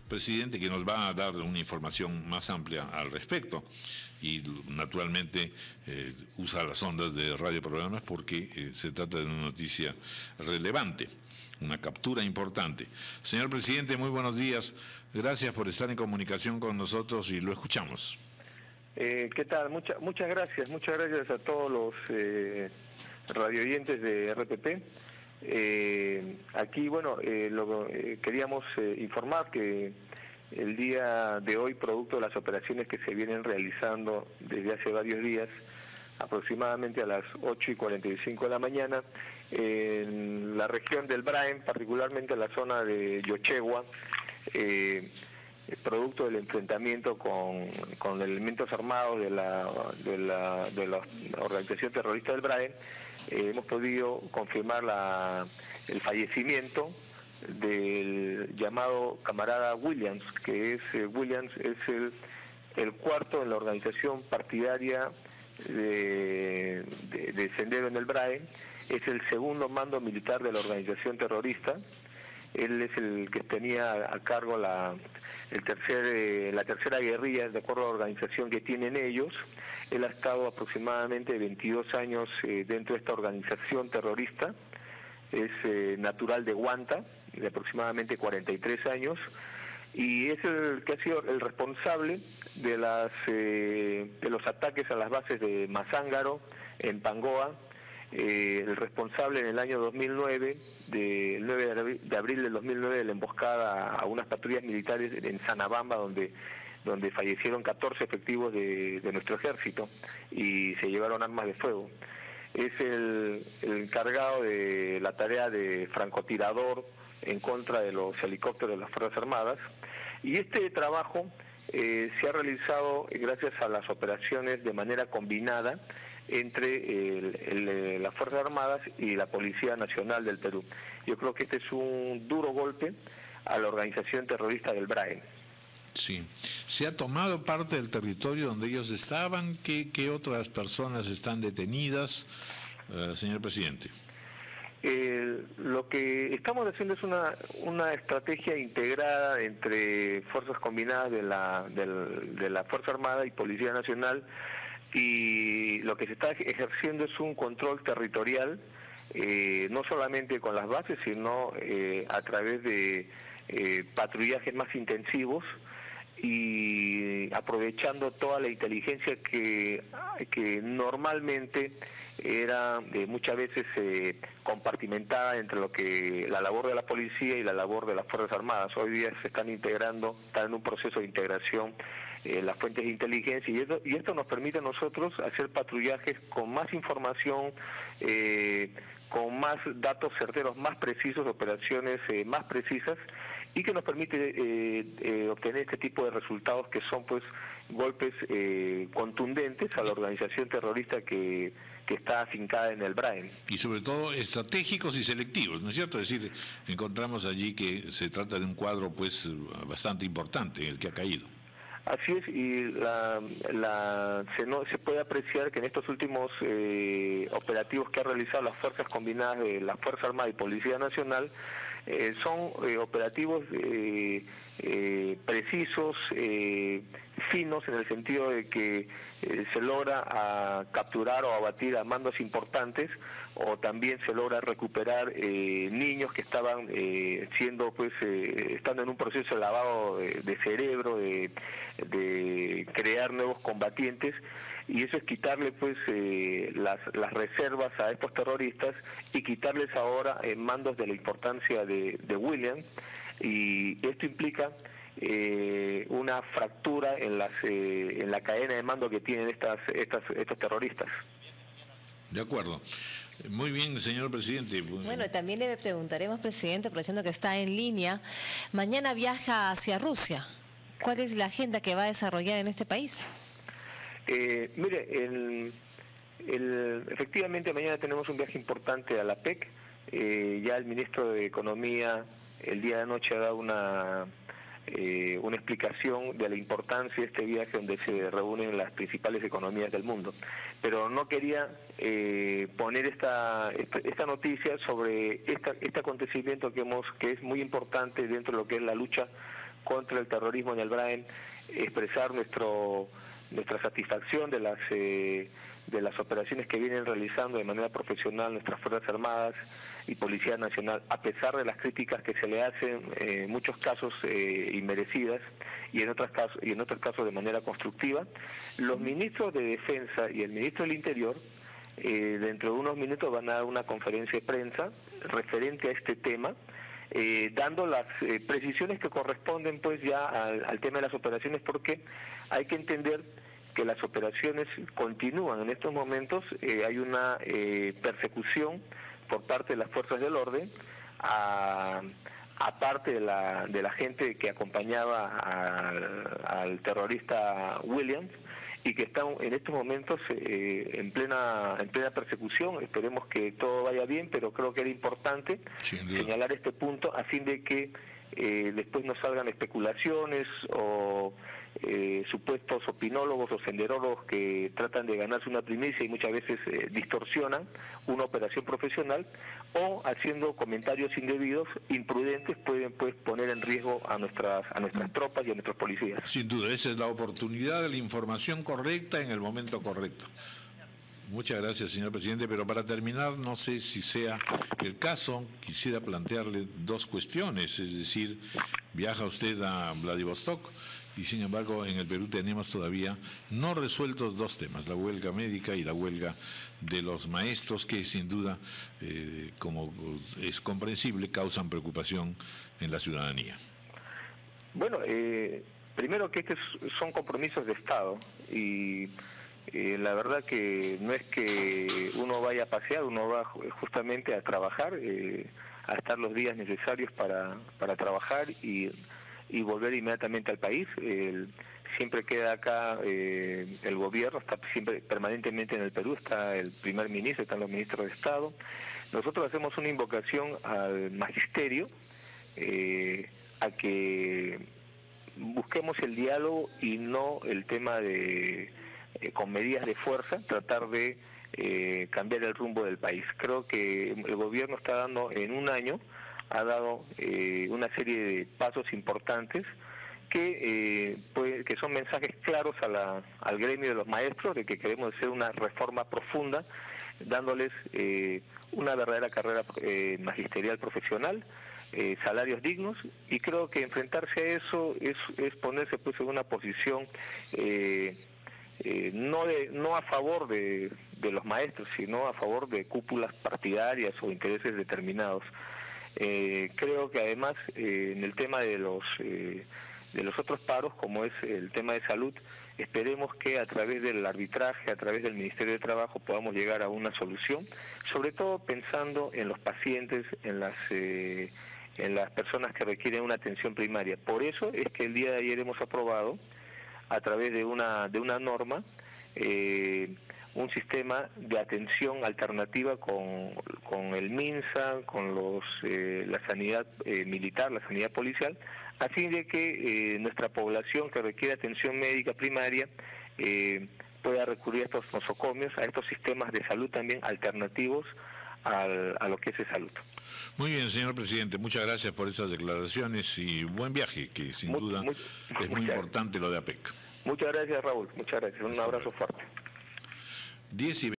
presidente, que nos va a dar una información más amplia al respecto. Y naturalmente usa las ondas de radioprogramas porque se trata de una noticia relevante, una captura importante. Señor presidente, muy buenos días. Gracias por estar en comunicación con nosotros y lo escuchamos. ¿Qué tal? Muchas gracias a todos los radioyentes de RPP. Aquí, bueno, queríamos informar que el día de hoy, producto de las operaciones que se vienen realizando desde hace varios días, aproximadamente a las 8:45 de la mañana, en la región del Braen, particularmente en la zona de Yochegua, producto del enfrentamiento con elementos armados de la organización terrorista del Braen, hemos podido confirmar el fallecimiento del llamado camarada Williams, que es el cuarto en la organización partidaria de Sendero en el Braen, es el segundo mando militar de la organización terrorista. Él es el que tenía a cargo la tercera guerrilla, de acuerdo a la organización que tienen ellos. Él ha estado aproximadamente 22 años dentro de esta organización terrorista. Es natural de Huanta, de aproximadamente 43 años, y es el que ha sido el responsable de los ataques a las bases de Mazángaro, en Pangoa, el responsable en el año 2009, del 9 de abril del 2009, de la emboscada a unas patrullas militares en Sanabamba, donde fallecieron 14 efectivos de nuestro ejército y se llevaron armas de fuego. Es el encargado de la tarea de francotirador en contra de los helicópteros de las Fuerzas Armadas, y este trabajo se ha realizado gracias a las operaciones de manera combinada entre las Fuerzas Armadas y la Policía Nacional del Perú. Yo creo que este es un duro golpe a la organización terrorista del Braen. Sí. ¿Se ha tomado parte del territorio donde ellos estaban? ¿Qué otras personas están detenidas, señor presidente? Lo que estamos haciendo es una estrategia integrada entre fuerzas combinadas de la Fuerza Armada y Policía Nacional, y lo que se está ejerciendo es un control territorial, no solamente con las bases, sino a través de patrullajes más intensivos, y aprovechando toda la inteligencia que normalmente era muchas veces compartimentada entre lo que la labor de la policía y la labor de las Fuerzas Armadas. Hoy día se están en un proceso de integración las fuentes de inteligencia, y esto nos permite a nosotros hacer patrullajes con más información, con más datos certeros, más precisos, operaciones más precisas, y que nos permite obtener este tipo de resultados que son pues golpes contundentes a la organización terrorista que está afincada en el Braen. Y sobre todo estratégicos y selectivos, ¿no es cierto? Es decir, encontramos allí que se trata de un cuadro pues bastante importante el que ha caído. Así es, y se puede apreciar que en estos últimos operativos que ha realizado las fuerzas combinadas de la Fuerza Armada y Policía Nacional, son operativos precisos, finos, en el sentido de que se logra capturar o abatir a mandos importantes, o también se logra recuperar niños que estaban estando en un proceso de lavado de cerebro, de crear nuevos combatientes, y eso es quitarle pues las reservas a estos terroristas y quitarles ahora mandos de la importancia de William, y esto implica una fractura en la cadena de mando que tienen estos terroristas. De acuerdo. Muy bien, señor presidente. Bueno, también le preguntaremos, presidente, aprovechando que está en línea, mañana viaja hacia Rusia. ¿Cuál es la agenda que va a desarrollar en este país? Mire, efectivamente mañana tenemos un viaje importante a la PEC. Ya el ministro de Economía el día de anoche ha dado una explicación de la importancia de este viaje, donde se reúnen las principales economías del mundo. Pero no quería poner esta noticia sobre este acontecimiento que es muy importante dentro de lo que es la lucha contra el terrorismo en el Brain, expresar nuestra satisfacción de las operaciones que vienen realizando de manera profesional nuestras Fuerzas Armadas y Policía Nacional, a pesar de las críticas que se le hacen en muchos casos inmerecidas y en otros casos de manera constructiva. Los ministros de Defensa y el ministro del Interior dentro de unos minutos van a dar una conferencia de prensa referente a este tema, dando las precisiones que corresponden pues ya al tema de las operaciones, porque hay que entender que las operaciones continúan. En estos momentos hay una persecución por parte de las fuerzas del orden aparte de la gente que acompañaba al terrorista Williams, y que están en estos momentos en plena persecución. Esperemos que todo vaya bien, pero creo que era importante señalar este punto a fin de que después no salgan especulaciones o supuestos opinólogos o senderólogos que tratan de ganarse una primicia y muchas veces distorsionan una operación profesional, o haciendo comentarios indebidos, imprudentes, pueden pues poner en riesgo a nuestras tropas y a nuestros policías. Sin duda, esa es la oportunidad de la información correcta en el momento correcto. Muchas gracias, señor presidente, pero para terminar, no sé si sea el caso, quisiera plantearle dos cuestiones, es decir, viaja usted a Vladivostok y sin embargo en el Perú tenemos todavía no resueltos dos temas, la huelga médica y la huelga de los maestros, que sin duda, como es comprensible, causan preocupación en la ciudadanía. Bueno, primero que estos son compromisos de Estado y la verdad que no es que uno vaya a pasear, uno va justamente a trabajar, a estar los días necesarios para trabajar y volver inmediatamente al país. Siempre queda acá el gobierno, está siempre permanentemente en el Perú, está el primer ministro, están los ministros de Estado. Nosotros hacemos una invocación al magisterio a que busquemos el diálogo y no el tema de con medidas de fuerza, tratar de cambiar el rumbo del país. Creo que el gobierno está dando, en un año, ha dado una serie de pasos importantes que son mensajes claros al gremio de los maestros de que queremos hacer una reforma profunda, dándoles una verdadera carrera magisterial profesional, salarios dignos, y creo que enfrentarse a eso es ponerse pues en una posición no a favor de los maestros, sino a favor de cúpulas partidarias o intereses determinados. Creo que además en el tema de los otros paros, como es el tema de salud, esperemos que a través del arbitraje, a través del Ministerio de Trabajo, podamos llegar a una solución, sobre todo pensando en los pacientes, en las personas que requieren una atención primaria. Por eso es que el día de ayer hemos aprobado, a través de una norma, un sistema de atención alternativa con el MINSA, con la sanidad militar, la sanidad policial, a fin de que nuestra población que requiere atención médica primaria pueda recurrir a estos nosocomios, a estos sistemas de salud también alternativos a lo que es de salud. Muy bien, señor presidente, muchas gracias por esas declaraciones y buen viaje, que sin duda es muy importante lo de APEC. Muchas gracias, Raúl, muchas gracias, un abrazo fuerte. 10:20